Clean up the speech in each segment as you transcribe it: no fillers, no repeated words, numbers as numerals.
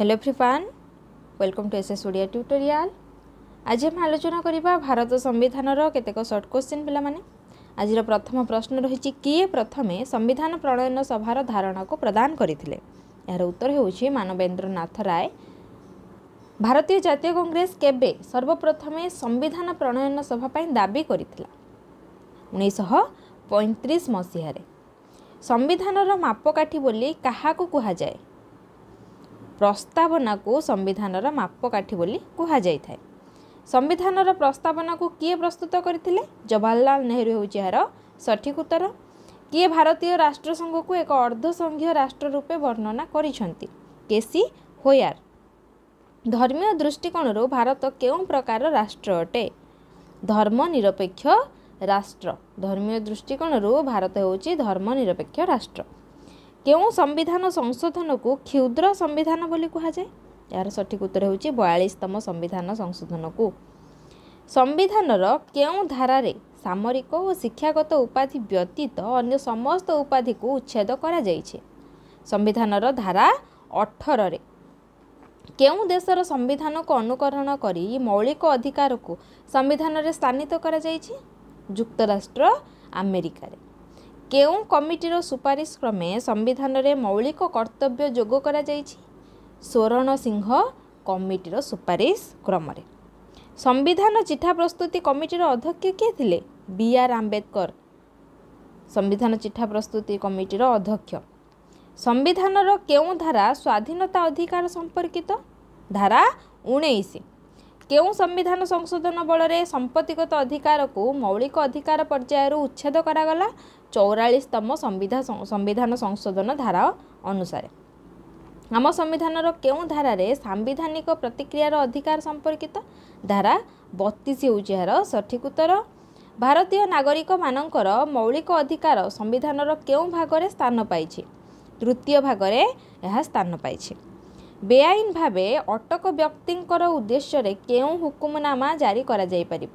Hello everyone, welcome to SS Odia tutorial. आज हम आलोचना करबा भारत संविधान केतेक शॉर्ट क्वेश्चन पिला माने। आज प्रथम प्रश्न रही किए प्रथमे संविधान प्रणयन सभार धारणा को प्रदान करथिले। यार उत्तर हेउछि मानवेंद्र नाथ राय। भारतीय जातीय कांग्रेस केबे सर्वप्रथमे संविधान प्रणयन सभा पई दाबी करथिला? 1935 मसीह। संविधानर मापकाठी बोली काहाकू कुहा जाए? प्रस्तावना को संविधानर मापकाठी बोली कुहा जाय थाए। संविधानर प्रस्तावना को किए प्रस्तुत करथिले? जवाहरलाल नेहरू होउछि यार सठिक उत्तर। किए भारतीय राष्ट्र संघ को एक अर्धसंघीय राष्ट्र रूपे वर्णना करिसंती? केसी होयार। धर्मीय दृष्टिकोण भारत केउं प्रकार राष्ट्र अटे? धर्मनिरपेक्ष राष्ट्र। धर्मीय दृष्टिकोण भारत होउछि धर्मनिरपेक्ष राष्ट्र। केउं संविधान संशोधन को क्षुद्र संविधान बोली कुहा जाए? यार सठिक उत्तर होउछि 42तम संविधान संशोधन को। संविधानर केउं धारारे सामरिक और शिक्षागत उपाधि व्यतीत अन्य समस्त उपाधि को उच्छेद करा जाइछे? संविधानर धारा 18 रे। केउं देशर संविधान को अनुकरण करी मौलिक अधिकार को संविधान रे स्थानित करा जाइछे? युक्तराष्ट्र अमेरिका रे। केउं कमिटीर सुपारिश क्रमे संविधान रे मौलिक कर्तव्य जोग करा जाइछि? स्वर्ण सिंह कमिटीर सुपारिश क्रम रे। संविधान चिठा प्रस्तुति कमिटीर अध्यक्ष किए थिले? बी.आर. आंबेडकर संविधान चिठा प्रस्तुति कमिटीर अध्यक्ष। संविधानर केउं धारा स्वाधीनता अधिकार संपर्कित? धारा 19। केउं संविधान संशोधन बल रे संपत्तिगत अधिकार को मौलिक अधिकार पर्याय उच्छेद करागला? 44तम संविधान संशोधन धारा अनुसार। आम संविधानर केउं धारा रे सांविधानिक प्रतिक्रियार अधिकार संपर्कित? धारा 32 होउछि यार सठिक उत्तर। भारतीय नागरिक मानकर मौलिक अधिकार संविधानर केउं भागरे स्थान पाइछि? तृतीय भागरे यह स्थान पाइछि। बेआईन भावे अटक व्यक्तिंकर उद्देश्य रे केउं हुकुमनामा जारी करा जाई परिबो?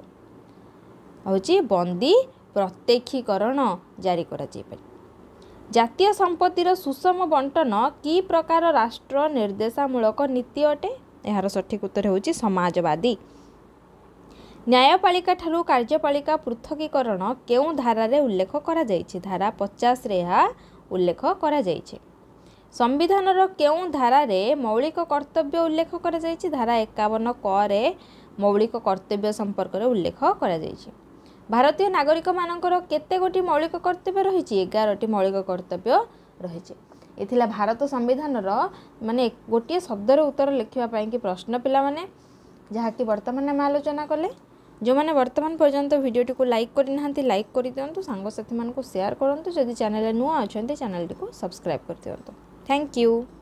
होउछि बंदी प्रत्यक्षीकरण जारी करा जाई परिबो। जातीय संपत्तिर सुषम बंटन की प्रकार राष्ट्र निर्देशामूलक नीति अटे? यार सठिक उत्तर होउछि समाजवादी। न्यायपालिका ठारू कार्यपालिका पृथकीकरण केउं धारा रे उल्लेख करा जाइछि? धारा 50 रे यह उल्लेख करा जाइछि। संविधानर केउं धारा रे मौलिक कर्तव्य उल्लेख करा जाइछि? धारा 51 क रे मौलिक कर्तव्य संपर्क रे उल्लेख करा जाइछि। भारतीय नागरिक मानकर केते गोटी मौलिक कर्तव्य रहिछि? 11टी मौलिक कर्तव्य रहिछि। एथिला भारत संविधानर माने गोटे शब्दर उत्तर लिखिबा पई कि प्रश्न पिला माने जहा कि वर्तमान हम आलोचना कले। जो माने वर्तमान पर्यंत वीडियोटी को लाइक करि नाहंती लाइक करि दियंतु, सांग साथी मान को शेयर करंतु। जदि चैनल नुआ अछंती चैनल को सब्सक्राइब कर दियंतु। Thank you.